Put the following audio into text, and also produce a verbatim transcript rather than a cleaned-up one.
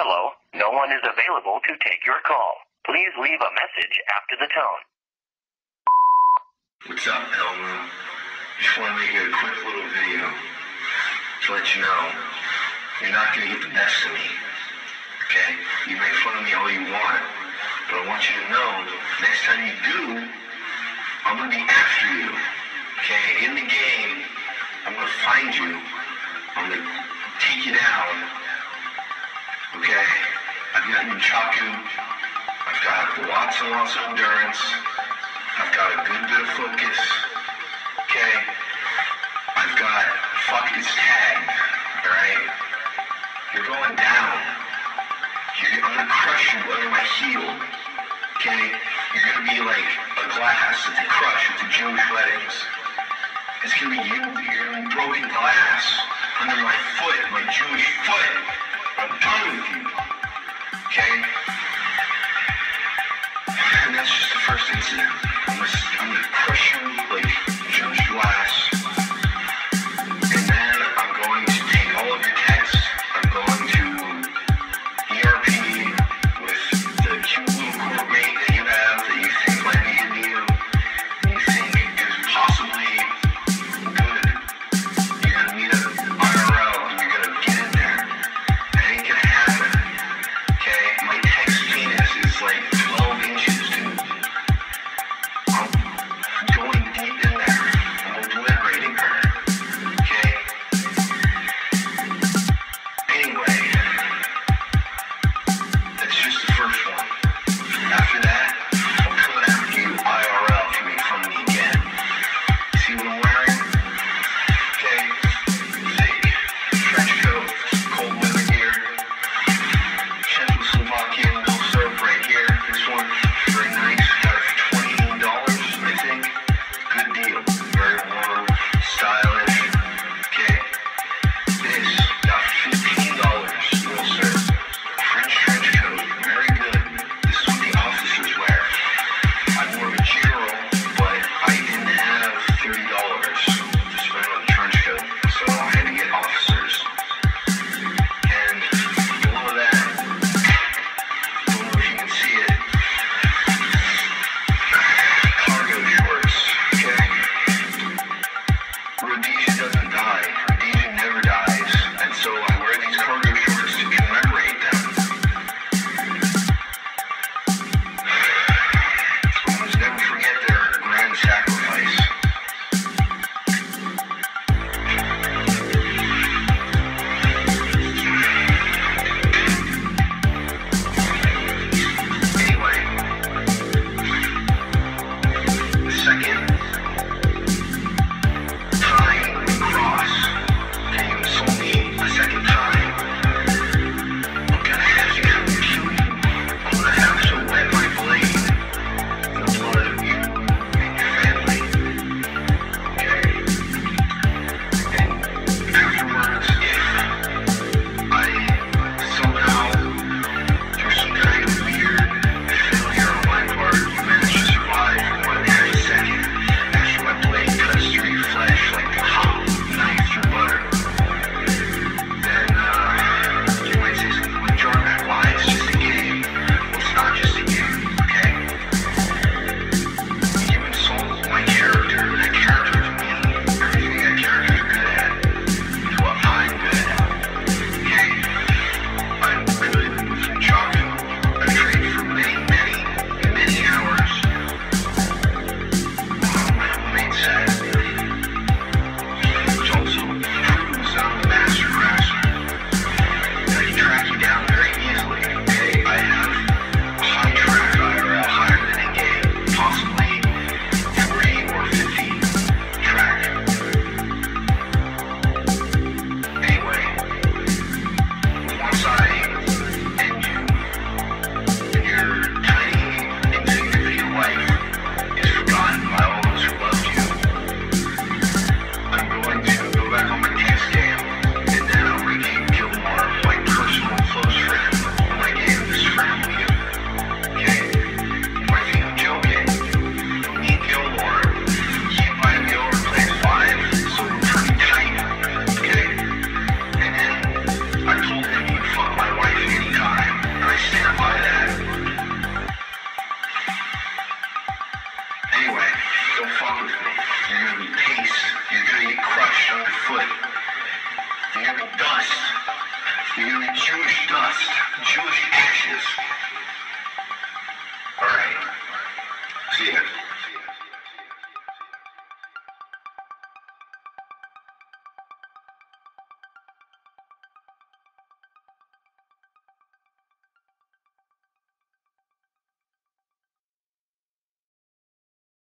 Hello, no one is available to take your call. Please leave a message after the tone. What's up, Elmo? Just want to make a quick little video to let you know you're not going to get the best of me, okay? You make fun of me all you want, but I want you to know next time you do, I'm going to be after you, okay? In the game, I'm going to find you. I'm going to take you down, okay? I've got Nunchaku. I've got lots and lots of endurance. I've got a good bit of focus, okay? I've got, fuck, it's tagged, alright? You're going down. You're, I'm gonna crush you under my heel, okay? You're gonna be like a glass at the crush at the Jewish weddings. It's gonna be you, you're gonna be broken glass under my foot, my Jewish foot. I'm done with you, okay? And that's just the first incident. I'm gonna, I'm gonna crush you like Jewish glass. And then I'm going to take all of your texts. I'm going to E R P with the cute little courtmate that you have that you think might be into you. And you think is possibly good. You're gonna meet up I R L and you're gonna get in there. You're going to be paid